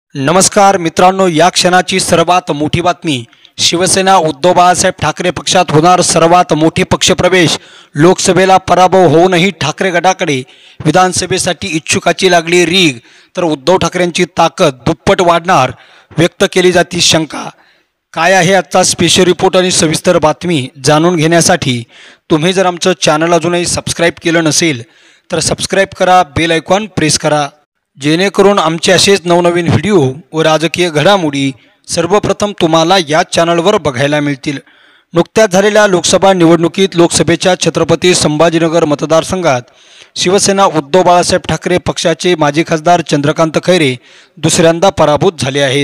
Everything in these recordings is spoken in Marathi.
नमस्कार मित्रांनो, या क्षणाची सर्वात मोठी बातमी। शिवसेना उद्धव बाळासाहेब ठाकरे पक्षात होणार सर्वात मोठे पक्षप्रवेश। लोकसभेला पराभव होऊनही ठाकरे गटाकडे विधानसभेसाठी इच्छुकाची लागली रीग, तर उद्धव ठाकरेंची ताकद दुप्पट वाढणार व्यक्त केली जाती शंका। काय आहे आजचा स्पेशल रिपोर्ट आणि सविस्तर बातमी जाणून घेण्यासाठी तुम्ही जर आमचं चॅनल अजूनही सबस्क्राइब केलं नसेल तर सबस्क्राइब करा, बेल आयकॉन प्रेस करा, जेणेकरून आमचे असेच नवनवीन व्हिडिओ व राजकीय घडामोडी सर्वप्रथम तुम्हाला या चॅनलवर बघायला मिळतील। नुकत्याच झालेल्या लोकसभा निवडणुकीत लोकसभेच्या छत्रपती संभाजीनगर मतदारसंघात शिवसेना उद्धव बाळासाहेब ठाकरे पक्षाचे माजी खासदार चंद्रकांत खैरे दुसऱ्यांदा पराभूत झाले आहेत।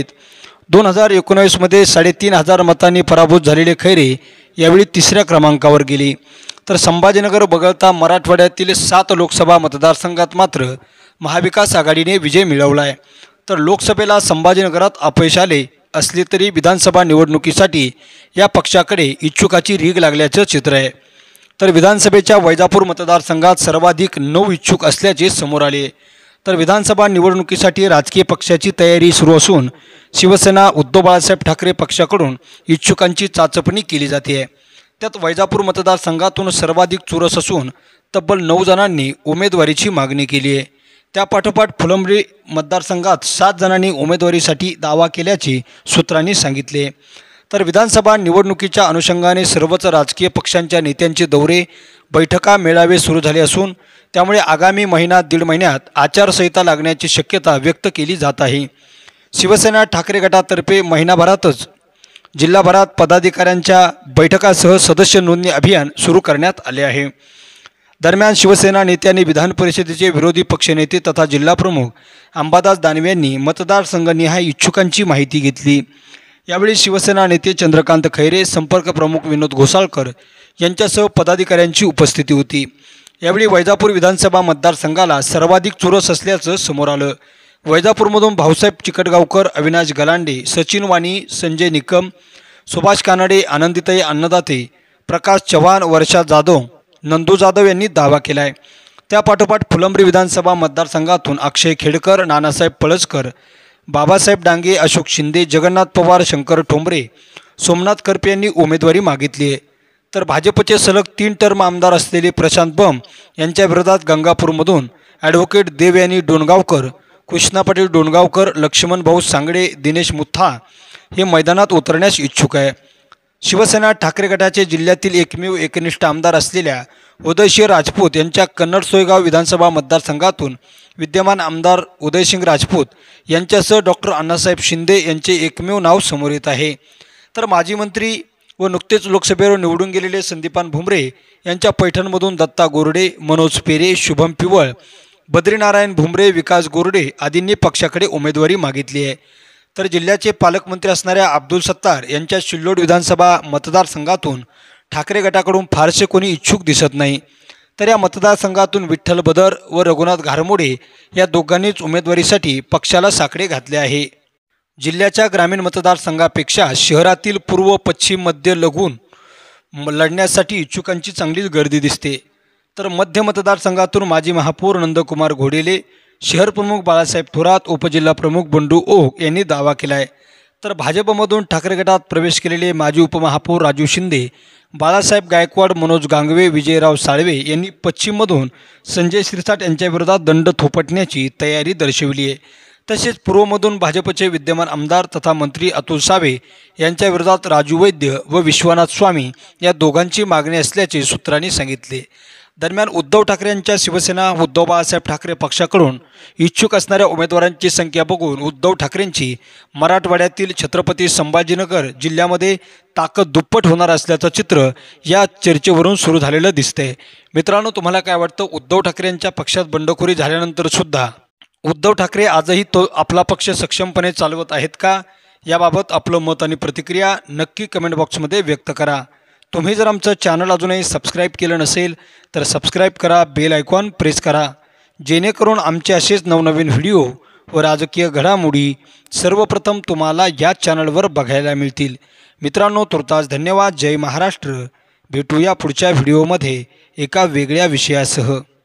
2019 मध्ये 3,500 मतांनी पराभूत झालेले खैरे यावेळी तिसऱ्या क्रमांकावर गेले, तर संभाजीनगर वगळता मराठवाड्यातील 7 लोकसभा मतदारसंघात मात्र महाविकास आघाडीने विजय मिळवला आहे। तर लोकसभेला संभाजीनगरात अपयश आले असले तरी विधानसभा निवडणुकीसाठी या पक्षाकडे इच्छुकाची रीग लागल्याचं चित्र आहे। तर विधानसभेच्या वैजापूर मतदारसंघात सर्वाधिक 9 इच्छुक असल्याचे समोर आले। तर विधानसभा निवडणुकीसाठी राजकीय पक्षाची तयारी सुरू असून शिवसेना उद्धव बाळासाहेब ठाकरे पक्षाकडून इच्छुकांची चाचपणी केली जाते। त्यात वैजापूर मतदारसंघातून सर्वाधिक चुरस असून तब्बल 9 जणांनी उमेदवारीची मागणी केली आहे। त्यापाठोपाठ फुलंब्री मतदारसंघात 7 जणांनी उमेदवारीसाठी दावा केल्याचे सूत्रांनी सांगितले। तर विधानसभा निवडणुकीच्या अनुषंगाने सर्वच राजकीय पक्षांच्या नेत्यांचे दौरे, बैठका, मेळावे सुरू झाले असून त्यामुळे आगामी दीड महिन्यात आचारसंहिता लागण्याची शक्यता व्यक्त केली जात आहे। शिवसेना ठाकरे गटातर्फे महिनाभरातच जिल्हाभरात पदाधिकाऱ्यांच्या बैठकासह सदस्य नोंदणी अभियान सुरू करण्यात आले आहे। दरम्यान शिवसेना नेत्यांनी विधान परिषदेचे विरोधी पक्षनेते तथा जिल्हाप्रमुख अंबादास दानवे यांनी मतदारसंघनिहाय इच्छुकांची माहिती घेतली। यावेळी शिवसेना नेते चंद्रकांत खैरे, संपर्क प्रमुख विनोद घोसाळकर यांच्यासह पदाधिकाऱ्यांची उपस्थिती होती। यावेळी वैजापूर विधानसभा मतदारसंघाला सर्वाधिक चुरस असल्याचं समोर आलं। वैजापूरमधून भाऊसाहेब चिकटगावकर, अविनाश गलांडे, सचिन वाणी, संजय निकम, सुभाष कानडे, आनंदीताई अन्नदाते, प्रकाश चव्हाण, वर्षा जाधव, नंदू जाधव यांनी दावा केला आहे। त्यापाठोपाठ फुलंब्री विधानसभा मतदारसंघातून अक्षय खेडकर, नानासाहेब पळसकर, बाबासाहेब डांगे, अशोक शिंदे, जगन्नाथ पवार, शंकर ठोंबरे, सोमनाथ करपे यांनी उमेदवारी मागितली आहे। तर भाजपचे सलग 3 टर्म आमदार असलेले प्रशांत बम यांच्या विरोधात गंगापूरमधून ॲडव्होकेट देव यांनी डोणगावकर, कृष्णा पाटील डोणगावकर, लक्ष्मण भाऊ सांगडे, दिनेश मुथा हे मैदानात उतरण्यास इच्छुक आहे। शिवसेना ठाकरे गटाचे जिल्ह्यातील एकमेव एकनिष्ठ आमदार असलेल्या उदयसिंह राजपूत यांच्या कन्नड सोयगाव विधानसभा मतदारसंघातून विद्यमान आमदार उदयसिंह राजपूत यांच्यासह डॉक्टर अण्णासाहेब शिंदे यांचे एकमेव नाव समोर येत आहे। तर माजी मंत्री व नुकतेच लोकसभेवर निवडून गेलेले संदीपान भुमरे यांच्या पैठणमधून दत्ता गोरडे, मनोज पेरे, शुभम पिवळ, बद्रीनारायण भुमरे, विकास गोरडे आदींनी पक्षाकडे उमेदवारी मागितली आहे। तर जिल्ह्याचे पालकमंत्री असणाऱ्या अब्दुल सत्तार यांच्या सिल्लोड विधानसभा मतदारसंघातून ठाकरे गटाकडून फारसे कोणी इच्छुक दिसत नाही। तर या मतदारसंघातून विठ्ठल बदर व रघुनाथ घारमोडे या दोघांनीच उमेदवारीसाठी पक्षाला साकडे घातले आहे। जिल्ह्याच्या ग्रामीण मतदारसंघापेक्षा शहरातील पूर्व, पश्चिम, मध्य लघून लढण्यासाठी इच्छुकांची चांगलीच गर्दी दिसते। तर मध्य मतदारसंघातून माजी महापौर नंदकुमार घोडेले, शहर प्रमुख बाळासाहेब थोरात, उपजिल्हा प्रमुख बंडू ओक यांनी दावा केला आहे। तर भाजपमधून ठाकरे गटात प्रवेश केलेले माजी उपमहापौर राजू शिंदे, बाळासाहेब गायकवाड, मनोज गांगवे, विजयराव साळवे यांनी पश्चिममधून संजय शिरसाट यांच्या विरोधात दंड थोपटण्याची तयारी दर्शवली आहे। तसेच पूर्वमधून भाजपचे विद्यमान आमदार तथा मंत्री अतुल सावे यांच्या विरोधात राजू वैद्य व विश्वनाथ स्वामी या दोघांची मागणी असल्याचे सूत्रांनी सांगितले। दरम्यान उद्धव ठाकरे यांच्या शिवसेना उद्धव बाळासाहेब ठाकरे पक्षाकडून इच्छुक असणाऱ्या उमेदवारांची संख्या बघून उद्धव ठाकरेंची मराठवाड्यातील छत्रपती संभाजीनगर जिल्ह्यामध्ये ताकद दुप्पट होणार असल्याचं चित्र या चर्चेवरून सुरू झालेलं दिसतंय। मित्रांनो, तुम्हाला काय वाटतं? उद्धव ठाकरे यांच्या पक्षात बंडखोरी झाल्यानंतर सुद्धा उद्धव ठाकरे आजही आपला पक्ष सक्षमपणे चालवत आहेत का? याबाबत आपलं मत आणि प्रतिक्रिया नक्की कमेंट बॉक्समध्ये व्यक्त करा। तुम्ही जर आमचं चॅनल अजूनही सबस्क्राइब केलं नसेल तर सबस्क्राइब करा, बेल आयकॉन प्रेस करा, जेणेकरून आमचे असेच नवनवीन व्हिडिओ व राजकीय घडामोडी सर्वप्रथम तुम्हाला या चॅनलवर बघायला मिळतील। मित्रांनो, तुर्तास धन्यवाद। जय महाराष्ट्र। भेटूया पुढच्या व्हिडिओमध्ये एका वेगळ्या विषयासह।